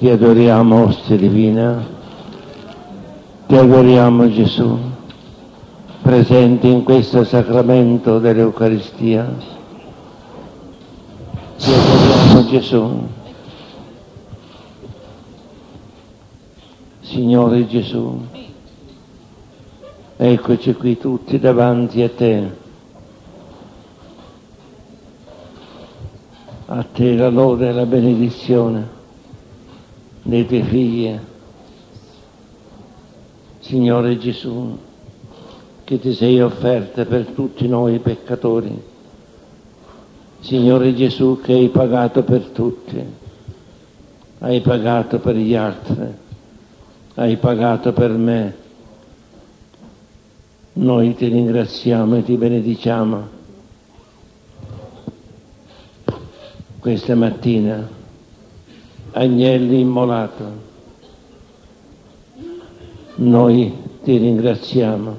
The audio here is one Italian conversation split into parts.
Ti adoriamo, ostia divina, ti adoriamo Gesù, presente in questo sacramento dell'Eucaristia. Ti adoriamo Gesù. Signore Gesù, eccoci qui tutti davanti a te. A te la lode e la benedizione dei tuoi figli. Signore Gesù, che ti sei offerta per tutti noi peccatori. Signore Gesù, che hai pagato per tutti, hai pagato per gli altri, hai pagato per me. Noi ti ringraziamo e ti benediciamo. Questa mattina, agnello immolato, noi ti ringraziamo.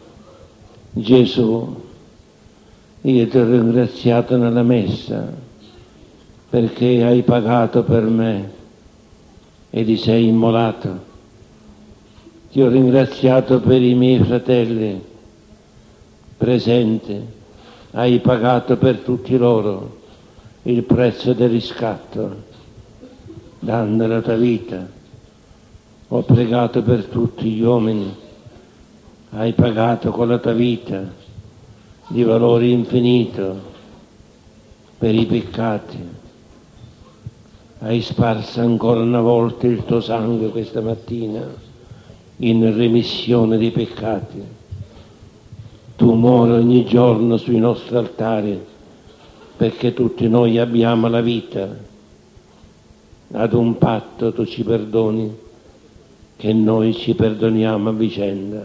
Gesù, io ti ho ringraziato nella messa perché hai pagato per me e ti sei immolato. Ti ho ringraziato per i miei fratelli presenti, hai pagato per tutti loro il prezzo del riscatto, dando la tua vita. Ho pregato per tutti gli uomini, hai pagato con la tua vita di valore infinito per i peccati. Hai sparso ancora una volta il tuo sangue questa mattina in remissione dei peccati. Tu muori ogni giorno sui nostri altari perché tutti noi abbiamo la vita. Ad un patto tu ci perdoni, che noi ci perdoniamo a vicenda.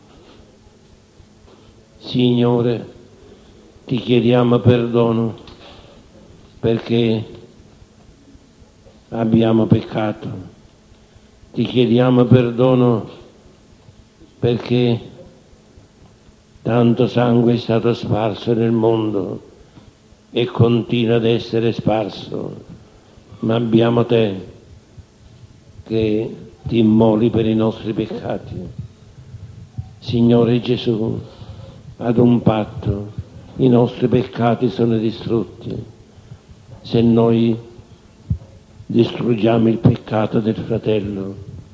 Signore, ti chiediamo perdono perché abbiamo peccato. Ti chiediamo perdono perché tanto sangue è stato sparso nel mondo e continua ad essere sparso, ma abbiamo te che ti immoli per i nostri peccati. Signore Gesù, ad un patto i nostri peccati sono distrutti se noi distruggiamo il peccato del fratello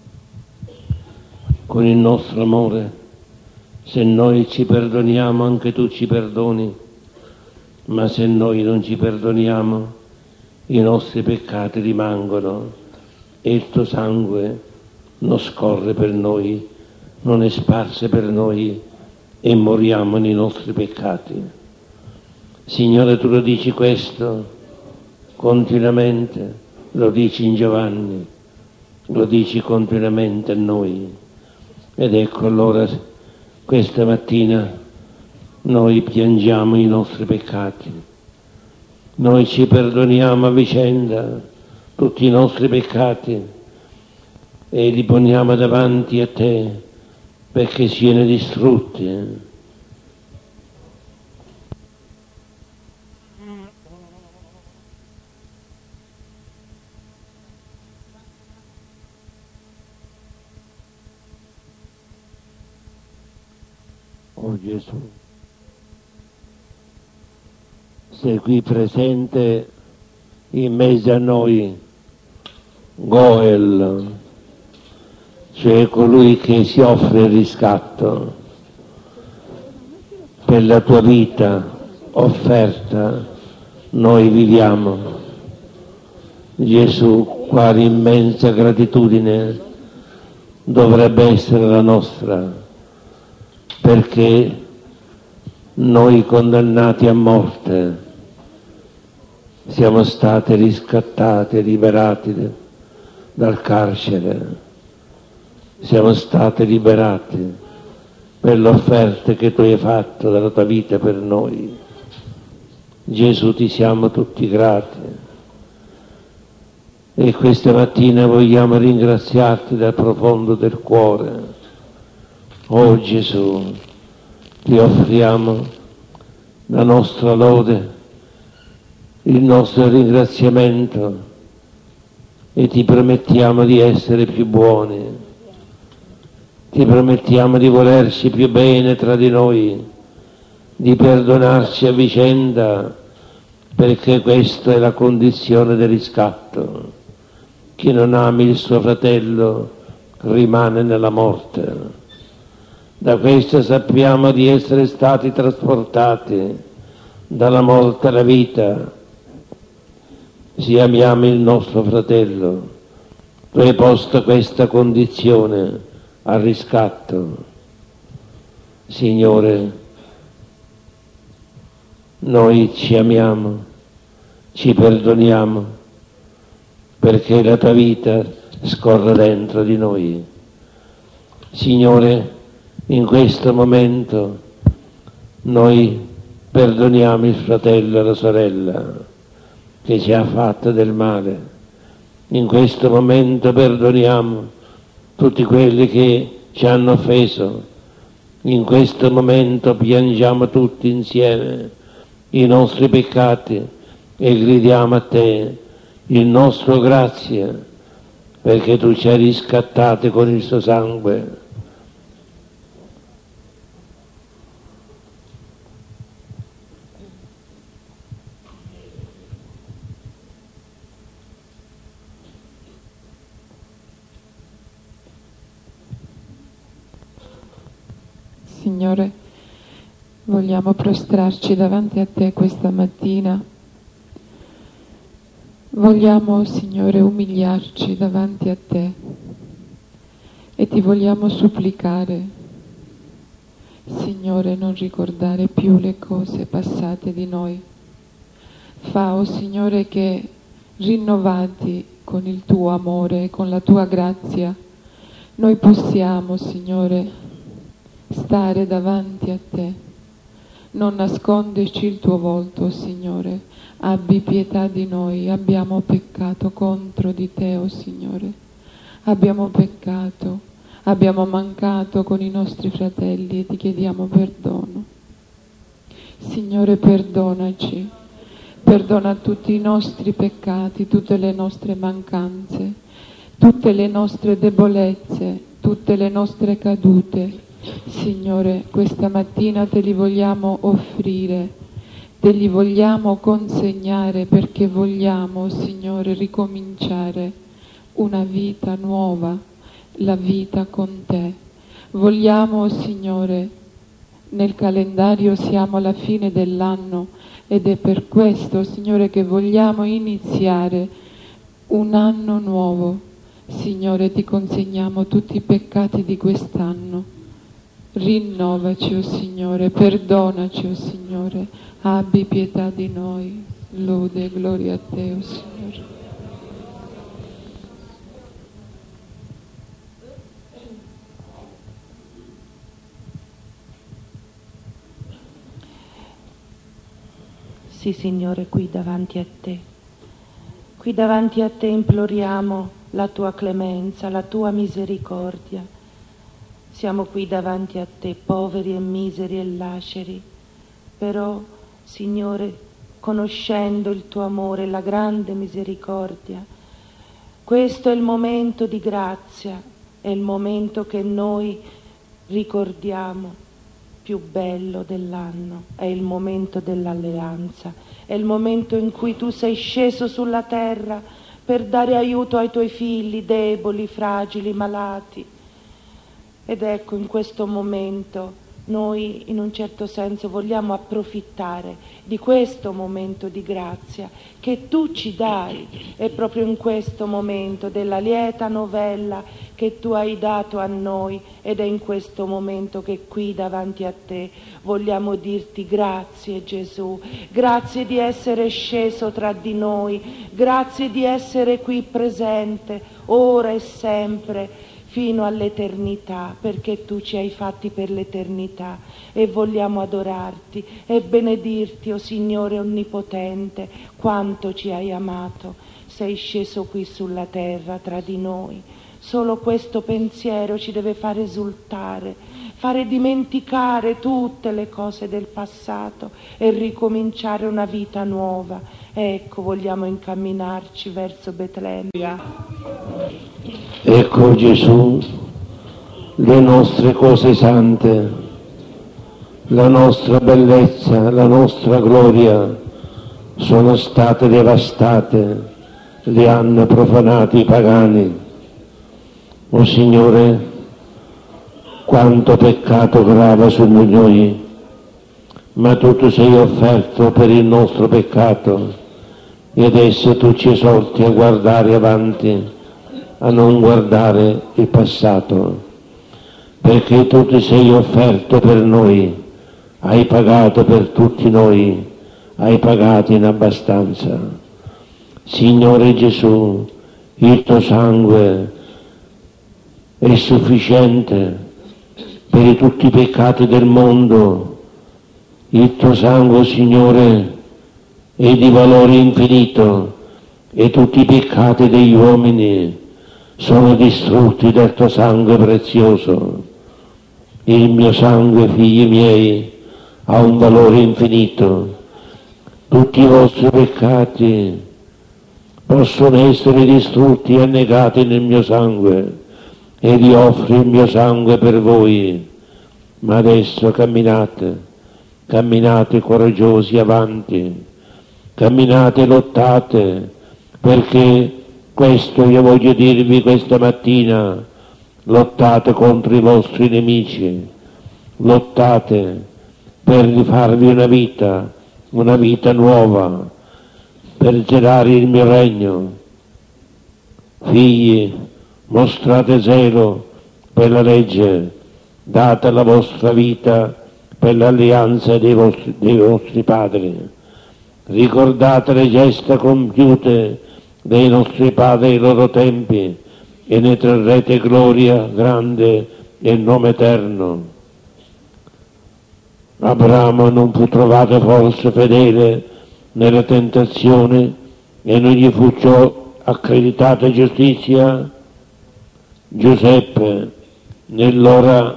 con il nostro amore. Se noi ci perdoniamo, anche tu ci perdoni. Ma se noi non ci perdoniamo, i nostri peccati rimangono e il tuo sangue non scorre per noi, non è sparso per noi e moriamo nei nostri peccati. Signore, tu lo dici questo continuamente, lo dici in Giovanni, lo dici continuamente a noi. Ed ecco allora questa mattina noi piangiamo i nostri peccati, noi ci perdoniamo a vicenda tutti i nostri peccati e li poniamo davanti a te perché siano distrutti. Oh Gesù, sei qui presente in mezzo a noi, Goel, cioè colui che si offre il riscatto per la tua vita offerta, noi viviamo. Gesù, quale immensa gratitudine dovrebbe essere la nostra, perché noi condannati a morte siamo stati riscattati, liberati dal carcere, siamo stati liberati per l'offerta che tu hai fatto della tua vita per noi. Gesù, ti siamo tutti grati e questa mattina vogliamo ringraziarti dal profondo del cuore. Oh Gesù, ti offriamo la nostra lode, il nostro ringraziamento e ti promettiamo di essere più buoni, ti promettiamo di volerci più bene tra di noi, di perdonarci a vicenda, perché questa è la condizione del riscatto. Chi non ami il suo fratello rimane nella morte. Da questo sappiamo di essere stati trasportati dalla morte alla vita. Se amiamo il nostro fratello, tu hai posto questa condizione al riscatto. Signore, noi ci amiamo, ci perdoniamo, perché la tua vita scorre dentro di noi. Signore, in questo momento noi perdoniamo il fratello e la sorella che ci ha fatto del male. In questo momento perdoniamo tutti quelli che ci hanno offeso. In questo momento piangiamo tutti insieme i nostri peccati e gridiamo a te il nostro grazie, perché tu ci hai riscattati con il suo sangue. Signore, vogliamo prostrarci davanti a te questa mattina. Vogliamo, Signore, umiliarci davanti a te e ti vogliamo supplicare, Signore, non ricordare più le cose passate di noi. Fa, oh Signore, che rinnovati con il tuo amore e con la tua grazia, noi possiamo, Signore, stare davanti a te, non nasconderci il tuo volto, Signore. Abbi pietà di noi, abbiamo peccato contro di te, oh Signore. Abbiamo peccato, abbiamo mancato con i nostri fratelli e ti chiediamo perdono. Signore, perdonaci, perdona tutti i nostri peccati, tutte le nostre mancanze, tutte le nostre debolezze, tutte le nostre cadute. Signore, questa mattina te li vogliamo offrire, te li vogliamo consegnare, perché vogliamo, Signore, ricominciare una vita nuova, la vita con te. Vogliamo, Signore, nel calendario siamo alla fine dell'anno ed è per questo, Signore, che vogliamo iniziare un anno nuovo. Signore, ti consegniamo tutti i peccati di quest'anno. Rinnovaci, oh Signore, perdonaci, oh Signore, abbi pietà di noi, lode e gloria a te, oh Signore. Sì, Signore, qui davanti a te imploriamo la tua clemenza, la tua misericordia. Siamo qui davanti a te, poveri e miseri e laceri, però, Signore, conoscendo il tuo amore e la grande misericordia, questo è il momento di grazia, è il momento che noi ricordiamo più bello dell'anno, è il momento dell'alleanza, è il momento in cui tu sei sceso sulla terra per dare aiuto ai tuoi figli deboli, fragili, malati. Ed ecco, in questo momento noi in un certo senso vogliamo approfittare di questo momento di grazia che tu ci dai, e proprio in questo momento della lieta novella che tu hai dato a noi, ed è in questo momento che qui davanti a te vogliamo dirti grazie Gesù, grazie di essere sceso tra di noi, grazie di essere qui presente ora e sempre fino all'eternità, perché tu ci hai fatti per l'eternità e vogliamo adorarti e benedirti, o Signore Onnipotente, quanto ci hai amato. Sei sceso qui sulla terra tra di noi, Solo questo pensiero ci deve fare esultare, fare dimenticare tutte le cose del passato e ricominciare una vita nuova. Ecco, vogliamo incamminarci verso Betlemme. Ecco Gesù, le nostre cose sante, la nostra bellezza, la nostra gloria sono state devastate, le hanno profanati i pagani. O Signore, quanto peccato grava su noi, ma tu ti sei offerto per il nostro peccato e adesso tu ci esorti a guardare avanti, a non guardare il passato, perché tu ti sei offerto per noi, hai pagato per tutti noi, hai pagato in abbastanza. Signore Gesù, il tuo sangue è sufficiente per tutti i peccati del mondo. Il tuo sangue, Signore, è di valore infinito e tutti i peccati degli uomini sono distrutti dal tuo sangue prezioso. Il mio sangue, figli miei, ha un valore infinito. Tutti i vostri peccati possono essere distrutti e annegati nel mio sangue, e vi offro il mio sangue per voi. Ma adesso camminate, camminate coraggiosi avanti, camminate, lottate, perché questo io voglio dirvi questa mattina: lottate contro i vostri nemici, lottate per rifarvi una vita nuova, per gelare il mio regno. Figli, mostrate zelo per la legge, date la vostra vita per l'alleanza dei vostri padri. Ricordate le gesta compiute dei nostri padri ai loro tempi e ne trarrete gloria grande nel nome eterno. Abramo non fu trovato forse fedele nella tentazione e non gli fu ciò accreditata giustizia? Giuseppe, nell'ora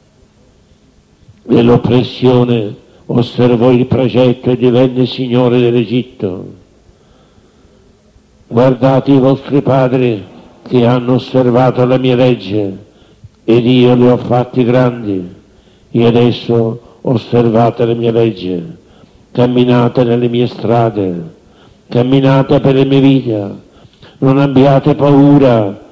dell'oppressione, osservò il precetto e divenne signore dell'Egitto. Guardate i vostri padri che hanno osservato la mia legge ed io li ho fatti grandi, e adesso osservate la mia legge, camminate nelle mie strade, camminate per la mia vita, non abbiate paura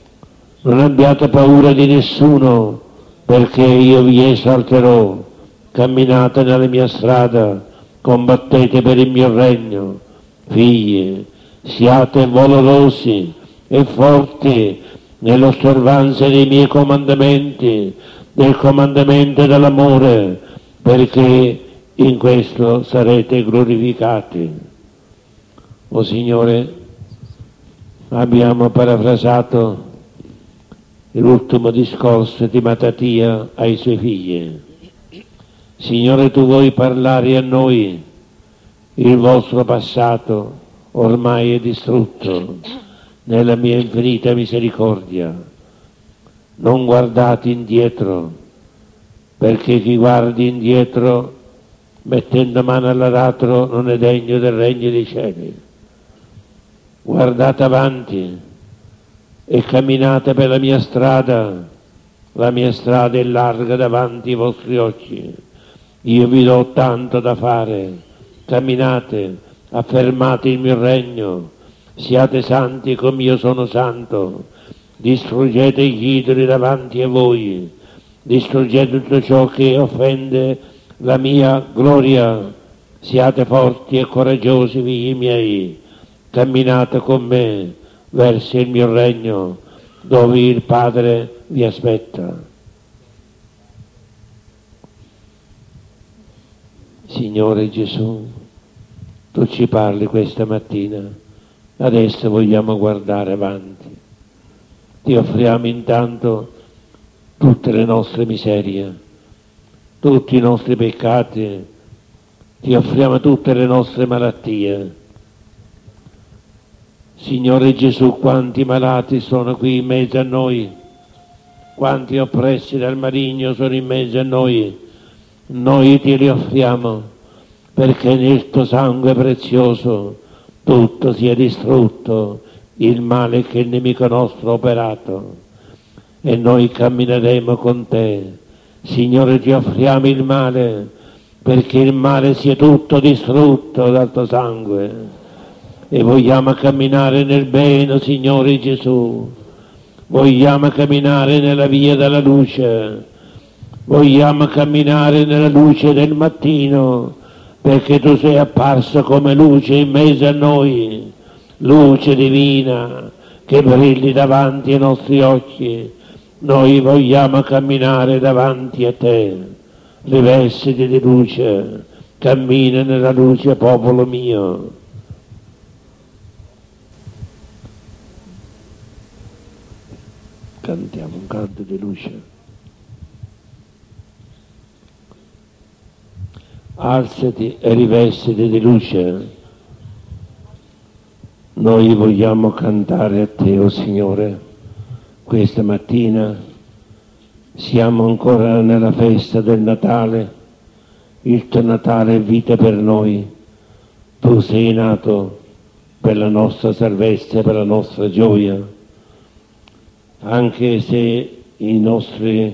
di nessuno, perché io vi esalterò. Camminate nella mia strada, combattete per il mio regno. Figli, siate valorosi e forti nell'osservanza dei miei comandamenti, del comandamento dell'amore, perché in questo sarete glorificati. O Signore, abbiamo parafrasato l'ultimo discorso di Mattatia ai suoi figli. Signore, tu vuoi parlare a noi, il vostro passato ormai è distrutto nella mia infinita misericordia. Non guardate indietro, perché chi guardi indietro mettendo mano all'aratro non è degno del regno dei cieli. Guardate avanti e camminate per la mia strada è larga davanti ai vostri occhi, io vi do tanto da fare, camminate, affermate il mio regno, siate santi come io sono santo, distruggete gli idoli davanti a voi, distruggete tutto ciò che offende la mia gloria, siate forti e coraggiosi, figli miei, camminate con me verso il mio regno, dove il Padre vi aspetta. Signore Gesù, tu ci parli questa mattina, adesso vogliamo guardare avanti. Ti offriamo intanto tutte le nostre miserie, tutti i nostri peccati, ti offriamo tutte le nostre malattie. Signore Gesù, quanti malati sono qui in mezzo a noi, quanti oppressi dal maligno sono in mezzo a noi. Noi ti li offriamo perché nel tuo sangue prezioso tutto sia distrutto, il male che il nemico nostro ha operato, e noi cammineremo con te. Signore, ti offriamo il male perché il male sia tutto distrutto dal tuo sangue, e vogliamo camminare nel bene, Signore Gesù. Vogliamo camminare nella via della luce, vogliamo camminare nella luce del mattino, perché tu sei apparso come luce in mezzo a noi, luce divina che brilli davanti ai nostri occhi. Noi vogliamo camminare davanti a te, rivestiti di luce, cammina nella luce, popolo mio. Cantiamo un canto di luce. Alzati e rivestiti di luce. Noi vogliamo cantare a te, o Signore, questa mattina. Siamo ancora nella festa del Natale. Il tuo Natale è vita per noi. Tu sei nato per la nostra salvezza, per la nostra gioia. Anche se il nostro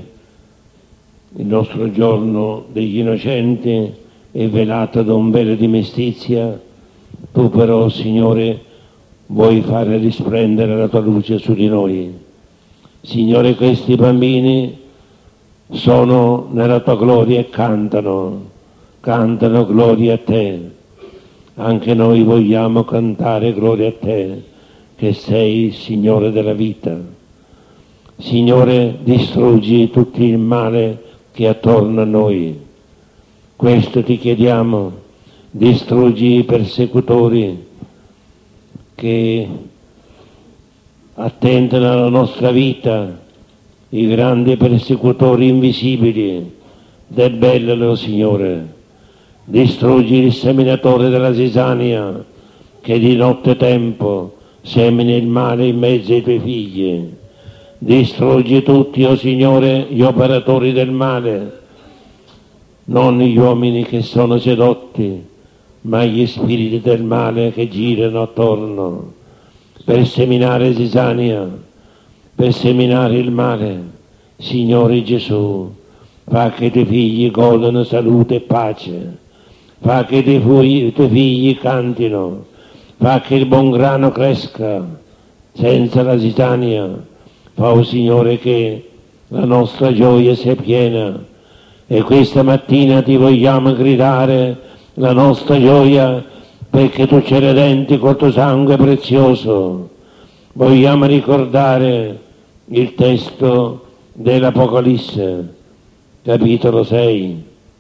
giorno degli innocenti è velato da un velo di mestizia, tu però, Signore, vuoi fare risplendere la tua luce su di noi. Signore, questi bambini sono nella tua gloria e cantano gloria a te. Anche noi vogliamo cantare gloria a te, che sei il Signore della vita. Signore, distruggi tutto il male che è attorno a noi. Questo ti chiediamo, distruggi i persecutori che attentano alla nostra vita, i grandi persecutori invisibili, debellalo, Signore. Distruggi il seminatore della zizania che di notte tempo semina il male in mezzo ai tuoi figli. Distruggi tutti, o Signore, gli operatori del male, non gli uomini che sono sedotti, ma gli spiriti del male che girano attorno per seminare zizania, per seminare il male. Signore Gesù, fa che i tuoi figli godano salute e pace, fa che i tuoi figli cantino, fa che il buon grano cresca senza la zizania. Fa, o Signore, che la nostra gioia sia piena, e questa mattina ti vogliamo gridare la nostra gioia, perché tu ci redenti col tuo sangue prezioso. Vogliamo ricordare il testo dell'Apocalisse, capitolo 6.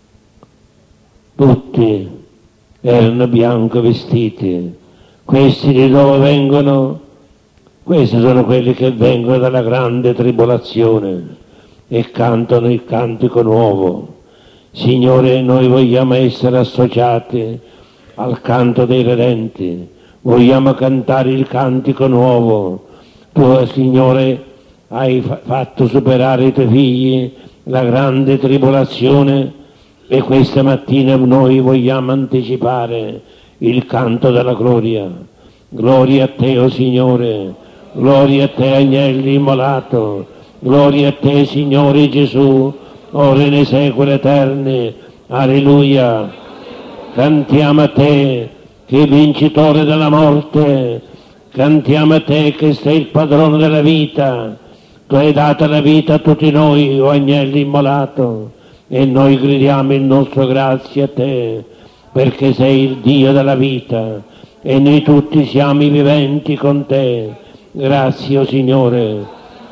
Tutti erano bianco vestiti. Questi di dove vengono? Questi sono quelli che vengono dalla grande tribolazione e cantano il cantico nuovo. Signore, noi vogliamo essere associati al canto dei redenti, vogliamo cantare il cantico nuovo. Tu, Signore, hai fatto superare ai tuoi figli la grande tribolazione, e questa mattina noi vogliamo anticipare il canto della gloria. Gloria a te, o Signore. Gloria a te, agnello immolato, gloria a te, Signore Gesù, ora e nei secoli eterni. Alleluia. Cantiamo a te, che è vincitore della morte, cantiamo a te che sei il padrone della vita. Tu hai dato la vita a tutti noi, o agnello immolato, e noi gridiamo il nostro grazie a te, perché sei il Dio della vita, e noi tutti siamo i viventi con te. Grazie, o Signore.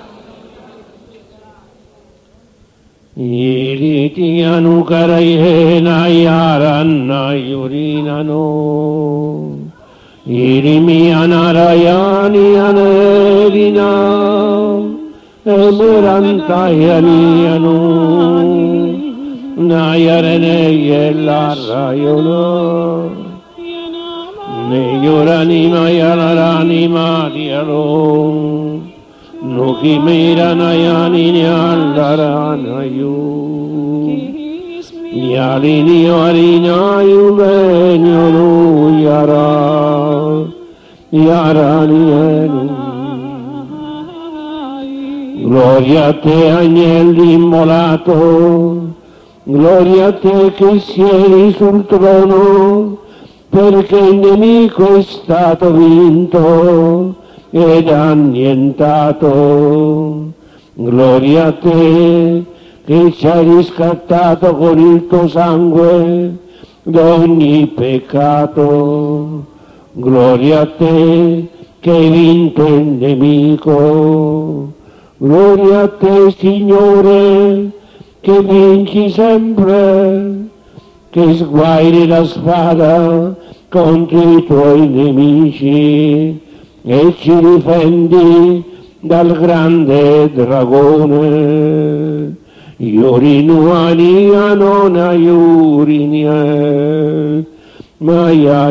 Iritianu karayena yaranna yurinano irimianarayani anerina emerantayanianu nayarene yelarayono Neyoranima yalanima dialo, nukimira nayani nyalaranayu, yalini yarina yuvenyo yara, yarani. Gloria a te, agnello immolato, gloria a te che siedi sul trono, perché il nemico è stato vinto ed annientato. Gloria a te che ci hai riscattato con il tuo sangue da ogni peccato. Gloria a te che hai vinto il nemico. Gloria a te, Signore, che vinci sempre, che sguairi la spada contro i tuoi nemici e ci difendi dal grande dragone. Iorinuania non aiurinia, ma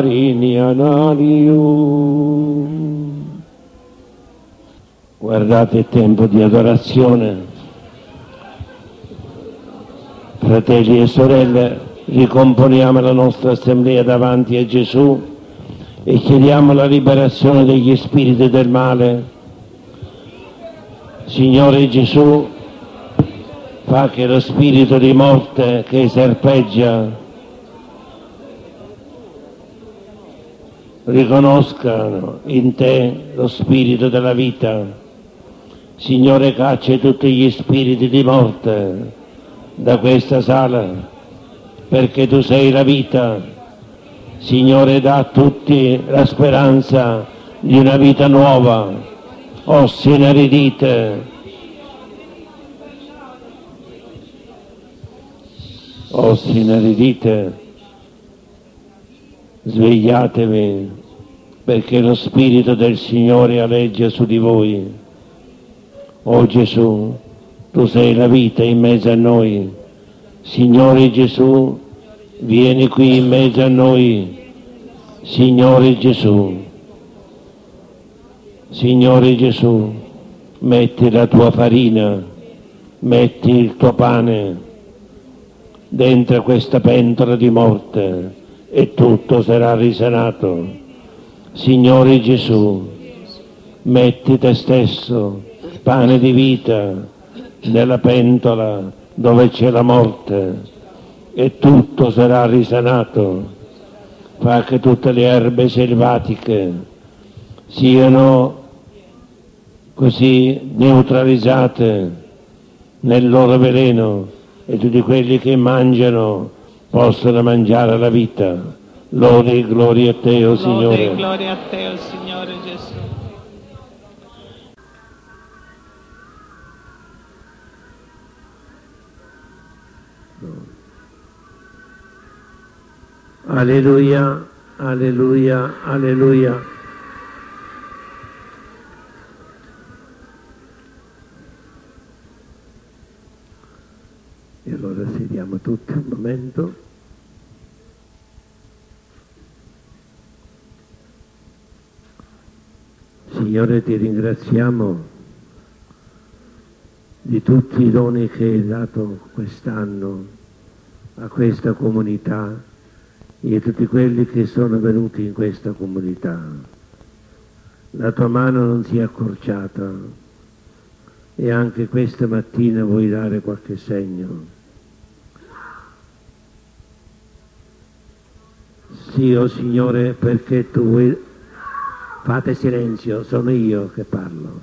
iarinianaliu. Guardate il tempo di adorazione. Fratelli e sorelle, ricomponiamo la nostra assemblea davanti a Gesù e chiediamo la liberazione degli spiriti del male. Signore Gesù, fa che lo spirito di morte che serpeggia riconoscano in te lo spirito della vita. Signore, caccia tutti gli spiriti di morte da questa sala, perché tu sei la vita. Signore, dà a tutti la speranza di una vita nuova. Ossi inaridite, ossi inaridite, svegliatevi, perché lo Spirito del Signore aleggia su di voi. O Gesù, tu sei la vita in mezzo a noi. Signore Gesù, vieni qui in mezzo a noi. Signore Gesù, Signore Gesù, metti la tua farina, metti il tuo pane dentro questa pentola di morte e tutto sarà risanato. Signore Gesù, metti te stesso, pane di vita, nella pentola dove c'è la morte e tutto sarà risanato. Fa che tutte le erbe selvatiche siano così neutralizzate nel loro veleno e tutti quelli che mangiano possano mangiare la vita. Lode e gloria a te, o Signore. Lode e gloria a te, o Signore Gesù. Alleluia, alleluia, alleluia. E allora sediamo tutti un momento. Signore, ti ringraziamo di tutti i doni che hai dato quest'anno a questa comunità e a tutti quelli che sono venuti in questa comunità. La tua mano non si è accorciata e anche questa mattina vuoi dare qualche segno. Sì, o Signore, perché tu vuoi... Fate silenzio, sono io che parlo.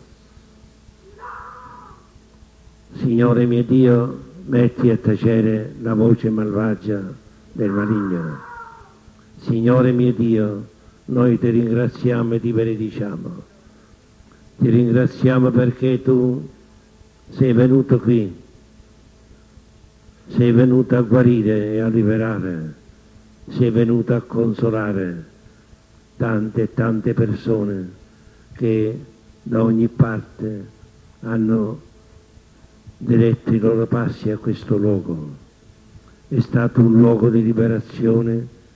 Signore mio Dio, metti a tacere la voce malvagia del maligno. Signore mio Dio, noi ti ringraziamo e ti benediciamo. Ti ringraziamo perché tu sei venuto qui, sei venuto a guarire e a liberare, sei venuto a consolare tante e tante persone che da ogni parte hanno diretto i loro passi a questo luogo. È stato un luogo di liberazione,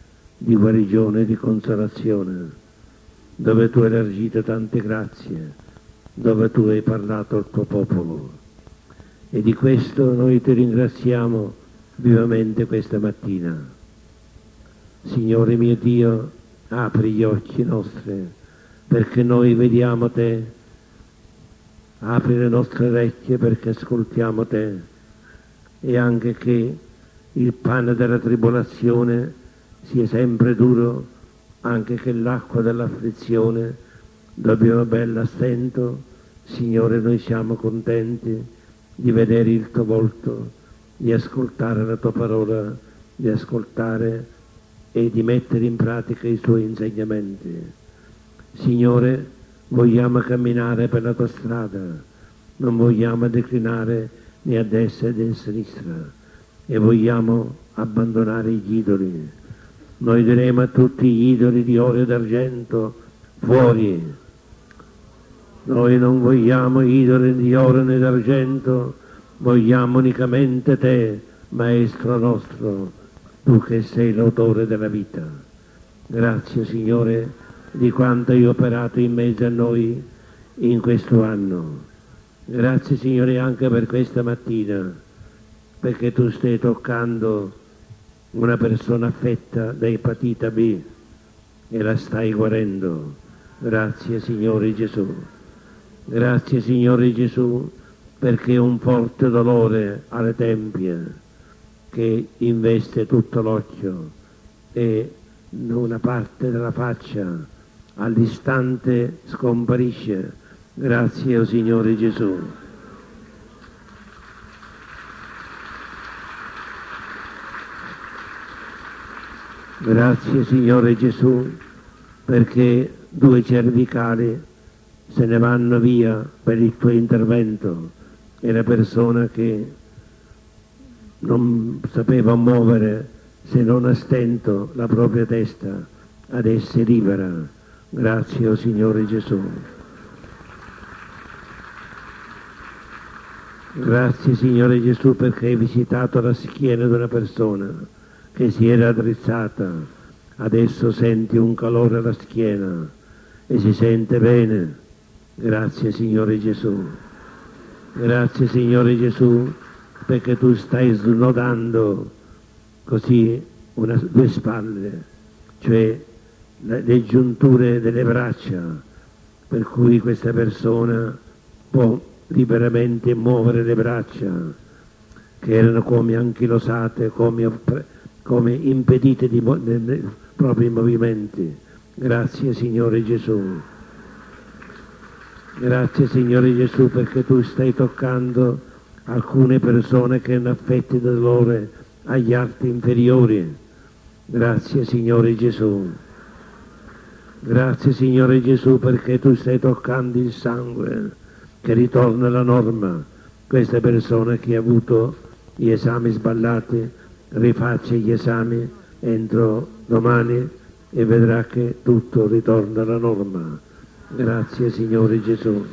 di guarigione e di consolazione, dove tu hai elargito tante grazie, dove tu hai parlato al tuo popolo. E di questo noi ti ringraziamo vivamente questa mattina. Signore mio Dio, apri gli occhi nostri perché noi vediamo te, apri le nostre orecchie perché ascoltiamo te, e anche che il pane della tribolazione sia sempre duro, anche che l'acqua dell'afflizione dobbiamo bella a stento. Signore, noi siamo contenti di vedere il tuo volto, di ascoltare la tua parola, di ascoltare e di mettere in pratica i tuoi insegnamenti. Signore, vogliamo camminare per la tua strada, non vogliamo declinare né a destra né a sinistra, e vogliamo abbandonare gli idoli. Noi diremo a tutti gli idoli di oro e d'argento: fuori! Noi non vogliamo idoli di oro né d'argento, vogliamo unicamente te, Maestro nostro, tu che sei l'autore della vita. Grazie, Signore, di quanto hai operato in mezzo a noi in questo anno. Grazie, Signore, anche per questa mattina, perché tu stai toccando una persona affetta da epatita B e la stai guarendo. Grazie, Signore Gesù. Grazie, Signore Gesù, perché un forte dolore alle tempie che investe tutto l'occhio e una parte della faccia all'istante scomparisce. Grazie, oh Signore Gesù. Grazie, Signore Gesù, perché 2 cervicali se ne vanno via per il tuo intervento, e la persona che non sapeva muovere se non a stento la propria testa adesso è libera. Grazie, oh Signore Gesù. Grazie, Signore Gesù, perché hai visitato la schiena di una persona che si era addrizzata. Adesso senti un calore alla schiena e si sente bene. Grazie, Signore Gesù. Grazie, Signore Gesù, perché tu stai snodando così 2 spalle, cioè le giunture delle braccia, per cui questa persona può liberamente muovere le braccia, che erano come anchilosate, come impedite dei propri movimenti. Grazie, Signore Gesù. Grazie, Signore Gesù, perché tu stai toccando alcune persone che hanno affetti da dolore agli arti inferiori. Grazie, Signore Gesù. Grazie, Signore Gesù, perché tu stai toccando il sangue che ritorna alla norma. Questa persona che ha avuto gli esami sballati rifaccia gli esami entro domani e vedrà che tutto ritorna alla norma. Grazie, Signore Gesù.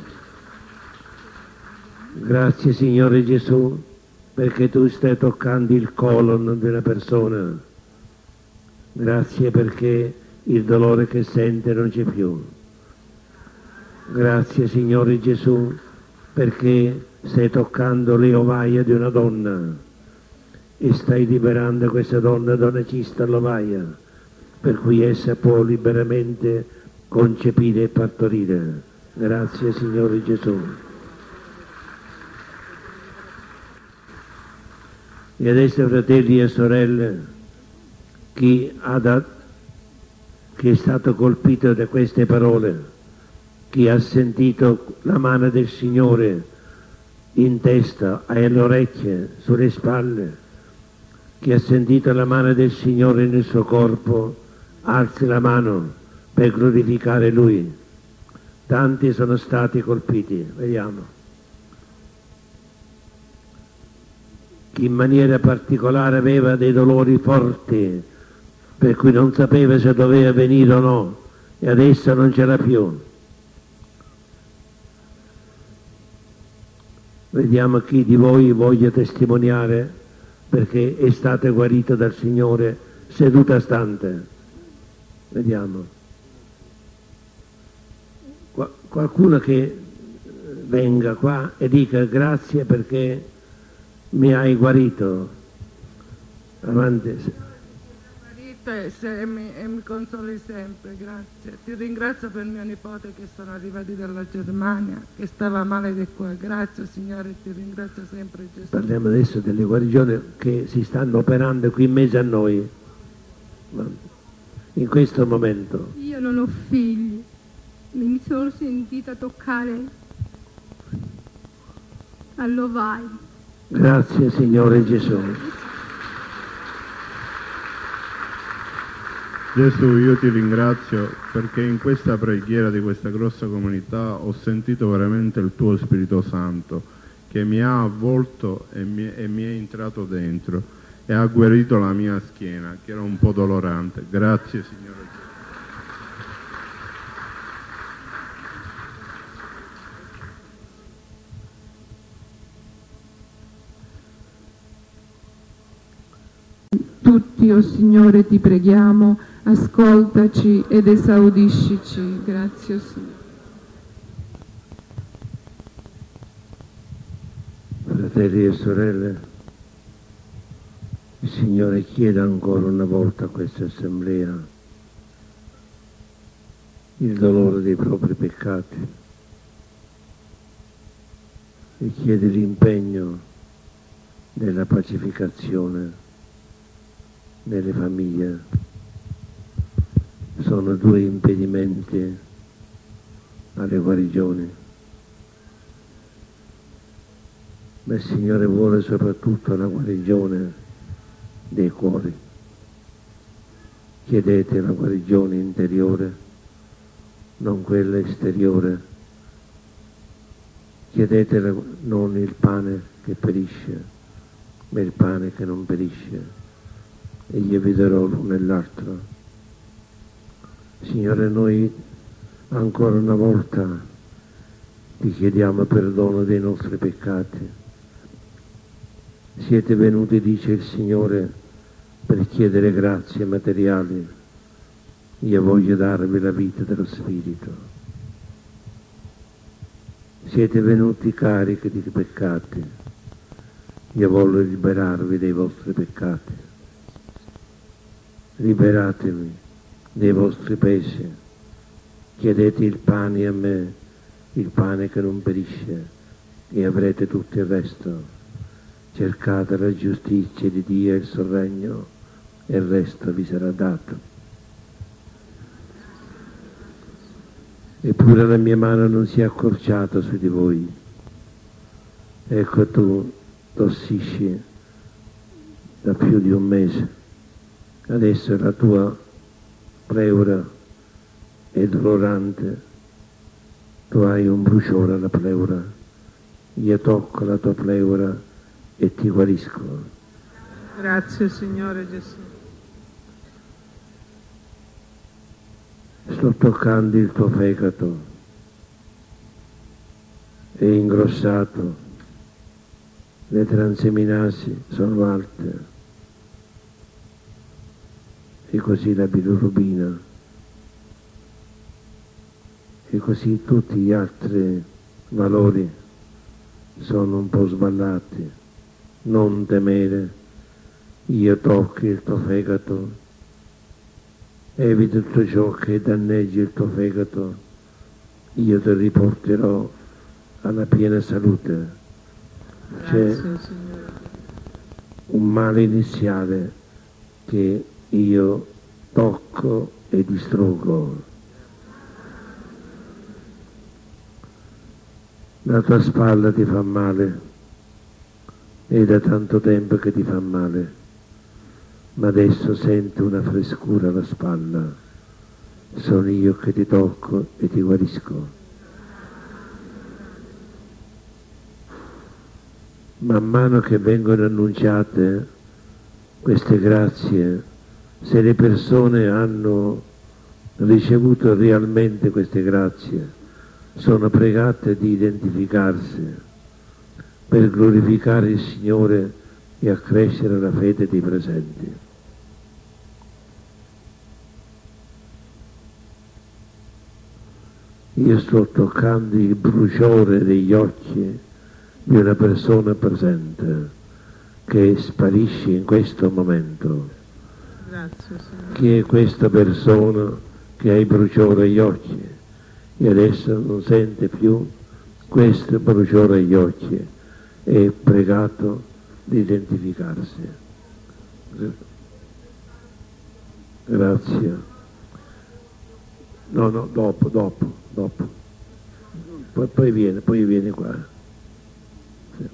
Grazie, Signore Gesù, perché tu stai toccando il colon di una persona. Grazie perché il dolore che sente non c'è più. Grazie, Signore Gesù, perché stai toccando le ovaie di una donna e stai liberando questa donna da una cista all'ovaia, per cui essa può liberamente concepire e partorire. Grazie, Signore Gesù. E adesso, fratelli e sorelle, chi è stato colpito da queste parole, chi ha sentito la mano del Signore in testa, alle orecchie, sulle spalle, chi ha sentito la mano del Signore nel suo corpo, alzi la mano per glorificare Lui. Tanti sono stati colpiti, vediamo. Chi in maniera particolare aveva dei dolori forti, per cui non sapeva se doveva venire o no, e adesso non ce l'ha più. Vediamo chi di voi voglia testimoniare perché è stato guarito dal Signore seduta stante. Vediamo. Qualcuno che venga qua e dica grazie perché mi hai guarito. Avanti. E mi consoli sempre, grazie. Ti ringrazio per mio nipote che sono arrivati dalla Germania, che stava male di qua. Grazie Signore, ti ringrazio sempre, Gesù. Parliamo adesso delle guarigioni che si stanno operando qui in mezzo a noi, in questo momento. Io non ho figli, mi sono sentita toccare all'ovaio. Grazie Signore Gesù. Gesù, io ti ringrazio perché in questa preghiera di questa grossa comunità ho sentito veramente il tuo Spirito Santo che mi ha avvolto e mi è entrato dentro e ha guarito la mia schiena che era un po' dolorante. Grazie Signore Gesù. Tutti, o Signore, ti preghiamo, ascoltaci ed esaudiscici. Grazie, Signore. Fratelli e sorelle, il Signore chiede ancora una volta a questa assemblea il dolore dei propri peccati e chiede l'impegno della pacificazione nelle famiglie. Sono due impedimenti alle guarigioni, ma il Signore vuole soprattutto la guarigione dei cuori. Chiedete la guarigione interiore, non quella esteriore. Chiedete non il pane che perisce, ma il pane che non perisce, e io vi darò l'uno e l'altro. Signore, noi ancora una volta ti chiediamo perdono dei nostri peccati. Siete venuti, dice il Signore, per chiedere grazie materiali. Io voglio darvi la vita dello Spirito. Siete venuti carichi di peccati. Io voglio liberarvi dei vostri peccati. Liberatevi dei vostri pesi. Chiedete il pane a me, il pane che non perisce, e avrete tutto il resto. Cercate la giustizia di Dio e il suo regno, e il resto vi sarà dato. Eppure la mia mano non si è accorciata su di voi. Ecco, tu tossisci da più di un mese. Adesso la tua pleura è dolorante. Tu hai un bruciore alla pleura. Io tocco la tua pleura e ti guarisco. Grazie Signore Gesù. Sto toccando il tuo fegato, è ingrossato, le transeminasi sono alte, e così la bilirubina, e così tutti gli altri valori sono un po' sballati. Non temere, io tocco il tuo fegato, evita tutto ciò che danneggia il tuo fegato, io ti riporterò alla piena salute. C'è un male iniziale che io tocco e distruggo. La tua spalla ti fa male, è da tanto tempo che ti fa male, ma adesso senti una frescura alla spalla. Sono io che ti tocco e ti guarisco. Man mano che vengono annunciate queste grazie, se le persone hanno ricevuto realmente queste grazie, sono pregate di identificarsi per glorificare il Signore e accrescere la fede dei presenti. io sto toccando il bruciore degli occhi di una persona presente che sparisce in questo momento. Grazie, Signore. Chi è questa persona che ha il bruciore agli occhi e adesso non sente più questo bruciore agli occhi? È pregato di identificarsi. Grazie. No, dopo. Poi viene qua. Sì.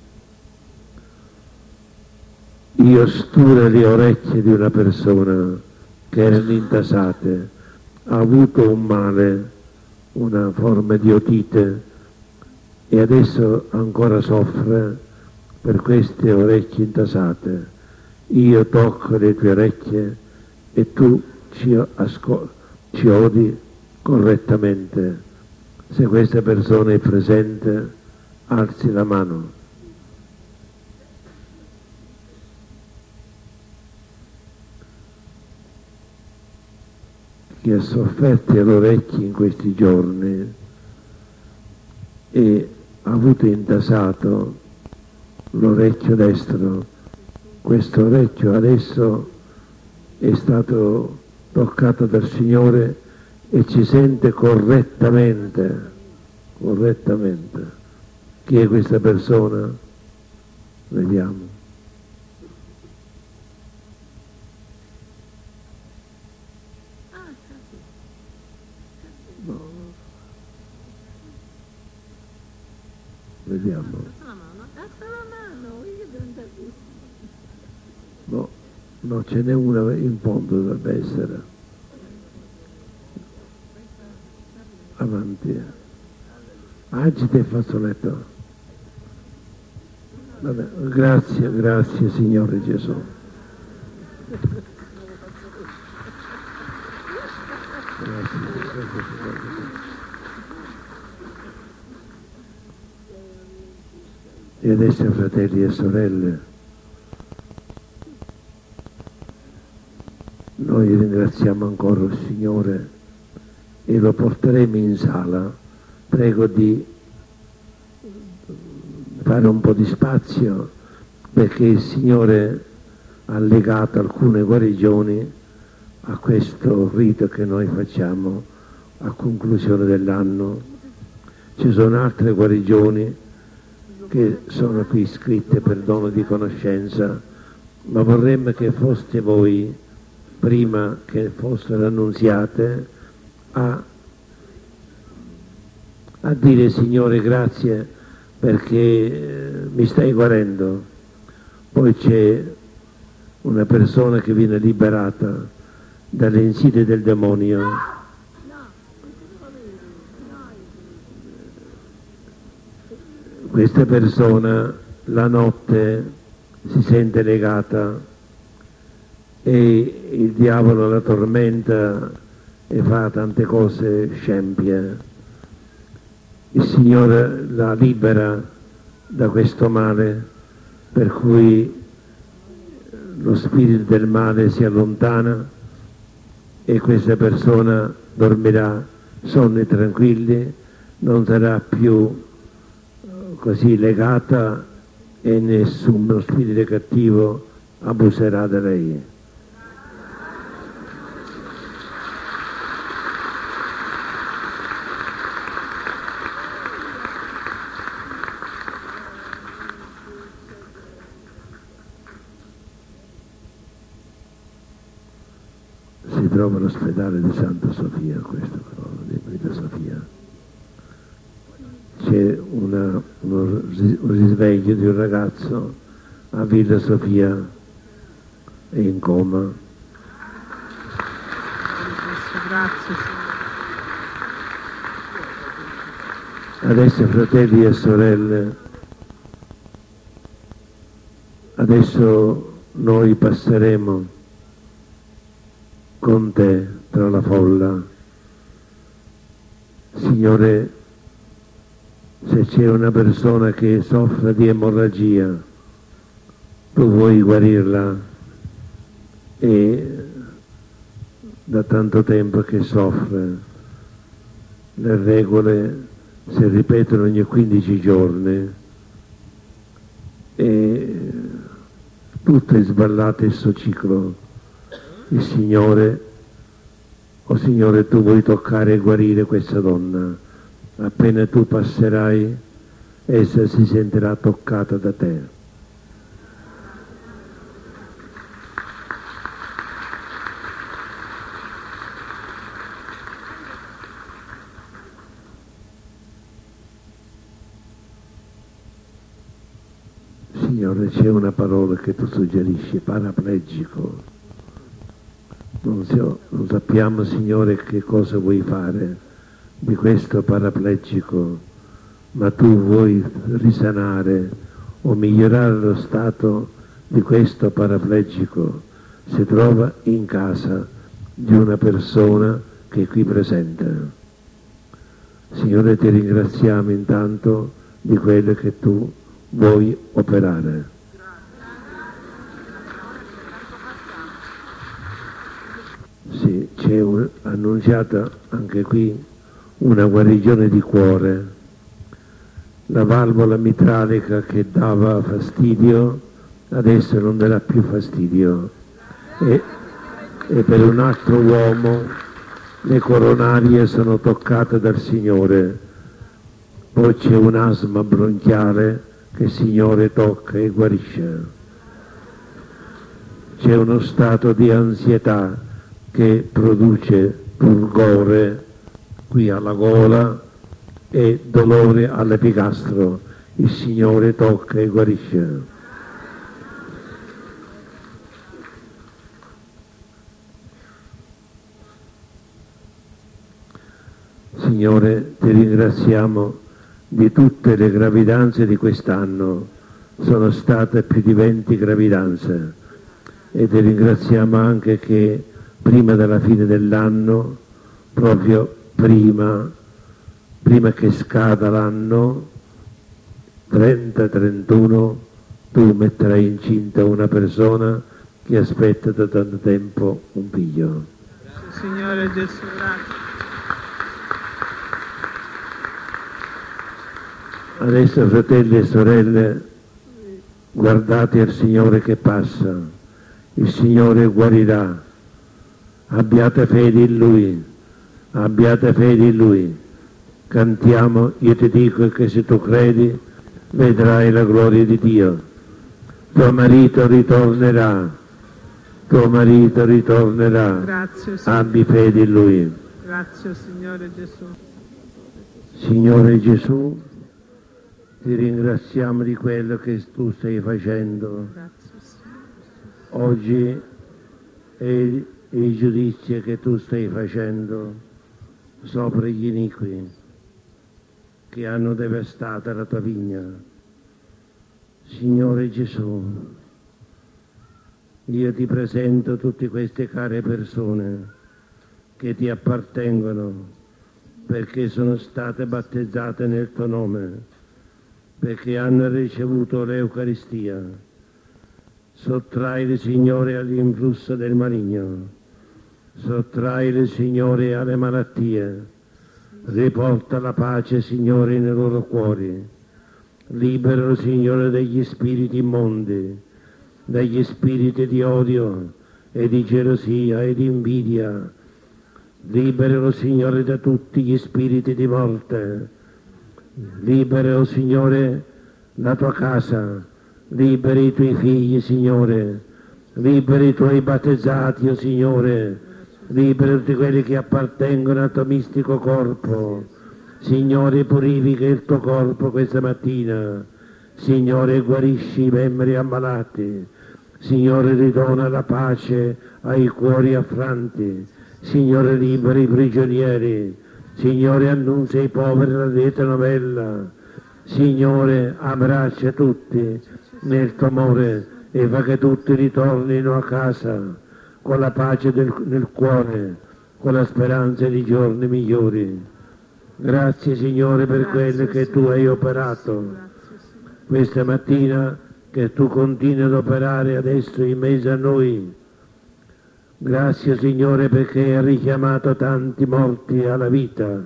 Io sturo le orecchie di una persona che erano intasate, ha avuto un male, una forma di otite e adesso ancora soffre per queste orecchie intasate. Io tocco le tue orecchie e tu ci odi correttamente. Se questa persona è presente, alzi la mano. Chi ha sofferto alle orecchie in questi giorni e ha avuto intasato l'orecchio destro, questo orecchio adesso è stato toccato dal Signore e ci sente correttamente. Chi è questa persona? Vediamo. No. Vediamo. No, ce n'è una in fondo, dovrebbe essere. Avanti. Agita il fazzoletto. Vabbè, grazie Signore Gesù. Grazie. E adesso, fratelli e sorelle, noi ringraziamo ancora il Signore e lo porteremo in sala. Prego di fare un po' di spazio perché il Signore ha legato alcune guarigioni a questo rito che noi facciamo a conclusione dell'anno. Ci sono altre guarigioni che sono qui scritte per dono di conoscenza, ma vorremmo che foste voi, prima che fossero annunziate, a dire: Signore, grazie perché mi stai guarendo. Poi c'è una persona che viene liberata dalle insidie del demonio. Questa persona la notte si sente legata e il diavolo la tormenta e fa tante cose scempie. Il Signore la libera da questo male, per cui lo spirito del male si allontana e questa persona dormirà sonni tranquilli, non sarà più così legata e nessuno spirito cattivo abuserà da lei. Si trova all'ospedale di Santa Sofia, questo però, di Brita Sofia. C'è un risveglio di un ragazzo a Villa Sofia, è in coma. Grazie. Adesso, fratelli e sorelle, adesso noi passeremo con te tra la folla. Signore, se c'è una persona che soffre di emorragia, tu vuoi guarirla, e da tanto tempo che soffre, le regole si ripetono ogni 15 giorni e tutto è sballato il suo ciclo. Il Signore, oh Signore, tu vuoi toccare e guarire questa donna. Appena tu passerai, essa si sentirà toccata da te. Signore, c'è una parola che tu suggerisci, paraplegico. Non sappiamo, Signore, che cosa vuoi fare di questo paraplegico, ma tu vuoi risanare o migliorare lo stato di questo paraplegico. Si trova in casa di una persona che è qui presente. Signore, ti ringraziamo intanto di quello che tu vuoi operare. Sì, c'è annunciata anche qui una guarigione di cuore. La valvola mitralica che dava fastidio adesso non darà più fastidio e per un altro uomo le coronarie sono toccate dal Signore. Poi c'è un asma bronchiale che il Signore tocca e guarisce. C'è uno stato di ansietà che produce purgore qui alla gola e dolore all'epicastro. Il Signore tocca e guarisce. Signore, ti ringraziamo di tutte le gravidanze di quest'anno. Sono state più di 20 gravidanze e ti ringraziamo anche che prima della fine dell'anno, proprio prima che scada l'anno 30-31, tu metterai incinta una persona che aspetta da tanto tempo un figlio. Signore Gesù, grazie. Adesso, fratelli e sorelle, guardate il Signore che passa. Il Signore guarirà. Abbiate fede in Lui. Abbiate fede in Lui. Cantiamo, io ti dico che se tu credi, vedrai la gloria di Dio. Tuo marito ritornerà. Tuo marito ritornerà. Grazie, Signore. Abbi fede in Lui. Grazie, Signore Gesù. Signore Gesù, ti ringraziamo di quello che tu stai facendo oggi e i giudizi che tu stai facendo sopra gli iniqui che hanno devastato la tua vigna. Signore Gesù, io ti presento tutte queste care persone che ti appartengono perché sono state battezzate nel tuo nome, perché hanno ricevuto l'Eucaristia. Sottraili, Signore, all'influsso del maligno. Sottraili, Signore, alle malattie. Riporta la pace, Signore, nei loro cuori. Liberalo, Signore, dagli spiriti immondi, dagli spiriti di odio e di gelosia e di invidia. Liberalo, Signore, da tutti gli spiriti di morte. Libera, oh Signore, la tua casa, liberi i tuoi figli, Signore, liberi i tuoi battezzati, oh Signore, liberi tutti quelli che appartengono al tuo mistico corpo. Signore, purifica il tuo corpo questa mattina. Signore, guarisci i membri ammalati. Signore, ridona la pace ai cuori affranti. Signore, liberi i prigionieri. Signore, annuncia ai poveri la lieta novella. Signore, abbraccia tutti nel tuo amore e fa che tutti ritornino a casa con la pace nel cuore, con la speranza di giorni migliori. Grazie, Signore, per quello che tu hai operato questa mattina, che tu continui ad operare adesso in mezzo a noi. Grazie, Signore, perché hai richiamato tanti morti alla vita.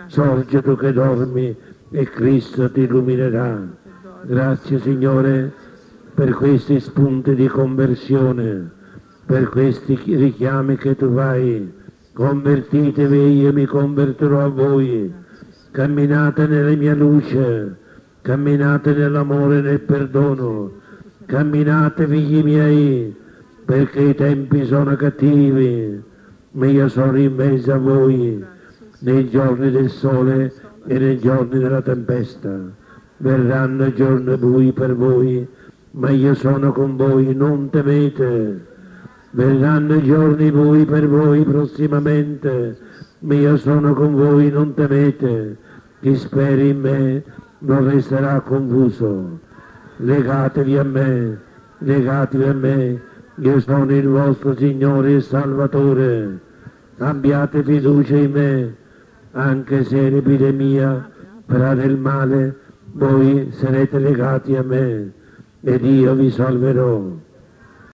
sorge tu che dormi e Cristo ti illuminerà. Grazie Signore per questi spunti di conversione, per questi richiami che tu fai. Convertitevi, io mi convertirò a voi. Camminate nella mia luce, camminate nell'amore e nel perdono, camminate figli miei, perché i tempi sono cattivi, ma io sono in mezzo a voi nei giorni del sole e nei giorni della tempesta. Verranno giorni bui per voi, ma io sono con voi, non temete. Verranno giorni bui per voi prossimamente, ma io sono con voi, non temete. Chi speri in me non resterà confuso. Legatevi a me, io sono il vostro Signore e Salvatore. Abbiate fiducia in me, anche se l'epidemia farà del male, voi sarete legati a me ed io vi salverò.